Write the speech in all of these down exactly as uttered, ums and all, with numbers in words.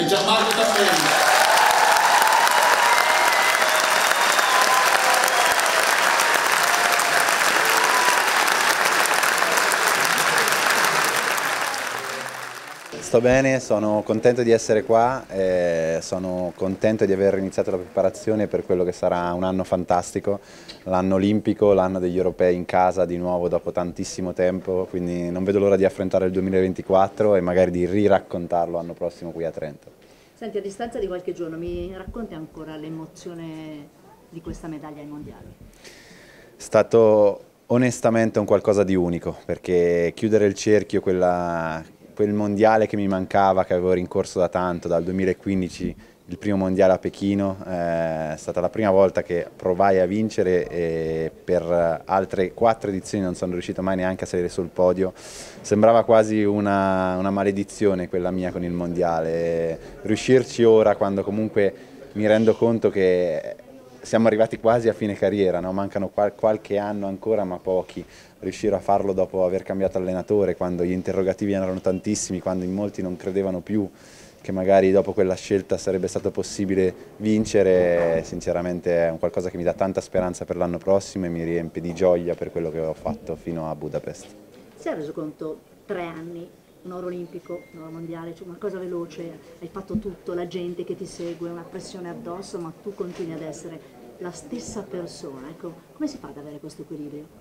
e Gianmarco Tappelli. Sto bene, sono contento di essere qua, eh, sono contento di aver iniziato la preparazione per quello che sarà un anno fantastico, l'anno olimpico, l'anno degli europei in casa di nuovo dopo tantissimo tempo, quindi non vedo l'ora di affrontare il duemilaventiquattro e magari di riraccontarlo l'anno prossimo qui a Trento. Senti, a distanza di qualche giorno, mi racconti ancora l'emozione di questa medaglia ai mondiali? È stato onestamente un qualcosa di unico, perché chiudere il cerchio, quella... quel mondiale che mi mancava, che avevo rincorso da tanto, dal duemilaquindici, il primo mondiale a Pechino, eh, è stata la prima volta che provai a vincere e per altre quattro edizioni non sono riuscito mai neanche a salire sul podio. Sembrava quasi una, una maledizione quella mia con il mondiale. E riuscirci ora, quando comunque mi rendo conto che siamo arrivati quasi a fine carriera, no? Mancano qual qualche anno ancora, ma pochi. Riuscire a farlo dopo aver cambiato allenatore, quando gli interrogativi erano tantissimi, quando in molti non credevano più che magari dopo quella scelta sarebbe stato possibile vincere, sinceramente è un qualcosa che mi dà tanta speranza per l'anno prossimo e mi riempie di gioia per quello che ho fatto fino a Budapest. Si è reso conto, tre anni, un oro olimpico, un oro mondiale, cioè una cosa veloce, hai fatto tutto, la gente che ti segue, una pressione addosso, ma tu continui ad essere la stessa persona, ecco, come si fa ad avere questo equilibrio?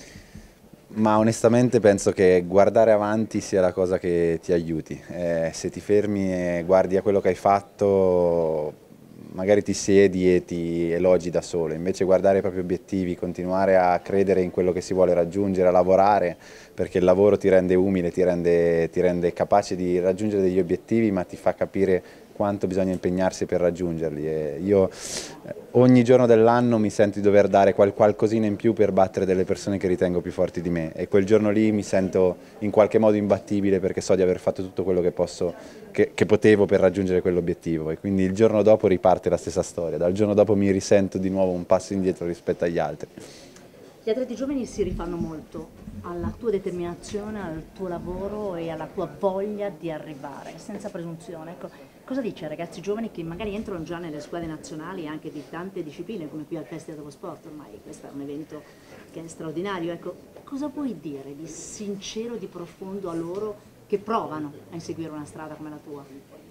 Ma onestamente penso che guardare avanti sia la cosa che ti aiuti. Eh, se ti fermi e guardi a quello che hai fatto, magari ti siedi e ti elogi da solo. Invece guardare i propri obiettivi, continuare a credere in quello che si vuole raggiungere, a lavorare, perché il lavoro ti rende umile, ti rende, ti rende capace di raggiungere degli obiettivi, ma ti fa capire quanto bisogna impegnarsi per raggiungerli. E io ogni giorno dell'anno mi sento di dover dare qual qualcosina in più per battere delle persone che ritengo più forti di me, e quel giorno lì mi sento in qualche modo imbattibile perché so di aver fatto tutto quello che, posso, che, che potevo per raggiungere quell'obiettivo, e quindi il giorno dopo riparte la stessa storia, dal giorno dopo mi risento di nuovo un passo indietro rispetto agli altri. Gli atleti giovani si rifanno molto alla tua determinazione, al tuo lavoro e alla tua voglia di arrivare, senza presunzione. Ecco, cosa dici ai ragazzi giovani che magari entrano già nelle squadre nazionali anche di tante discipline, come qui al Festival dello Sport? Ormai questo è un evento che è straordinario. Ecco, cosa puoi dire di sincero, di profondo a loro che provano a inseguire una strada come la tua?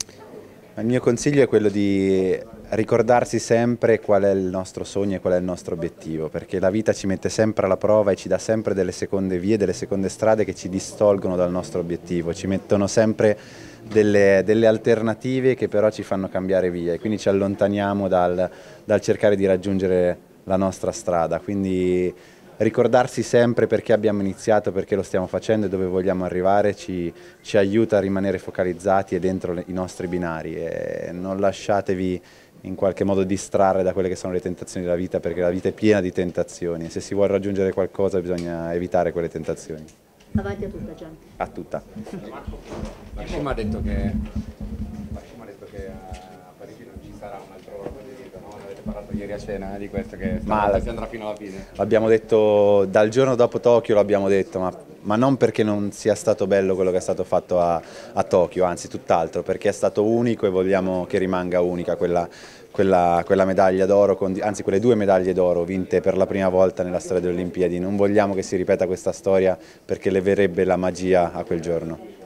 Il mio consiglio è quello di ricordarsi sempre qual è il nostro sogno e qual è il nostro obiettivo, perché la vita ci mette sempre alla prova e ci dà sempre delle seconde vie, delle seconde strade che ci distolgono dal nostro obiettivo, ci mettono sempre delle, delle alternative che però ci fanno cambiare via, e quindi ci allontaniamo dal, dal cercare di raggiungere la nostra strada. Quindi ricordarsi sempre perché abbiamo iniziato, perché lo stiamo facendo e dove vogliamo arrivare ci, ci aiuta a rimanere focalizzati e dentro le, i nostri binari, e non lasciatevi in qualche modo distrarre da quelle che sono le tentazioni della vita, perché la vita è piena di tentazioni e se si vuole raggiungere qualcosa bisogna evitare quelle tentazioni. Avanti a tutta, Gian. A tutta. Marco mi ha detto che, ha detto che a Parigi non ci sarà un altro mondialista, no? Ne avete parlato ieri a cena di questo, che ma si andrà fino alla fine. L'abbiamo detto dal giorno dopo Tokyo, l'abbiamo detto, ma, ma non perché non sia stato bello quello che è stato fatto a, a Tokyo, anzi tutt'altro, perché è stato unico e vogliamo che rimanga unica quella, quella, quella medaglia d'oro, anzi quelle due medaglie d'oro vinte per la prima volta nella storia delle Olimpiadi. Non vogliamo che si ripeta questa storia perché leverebbe la magia a quel giorno.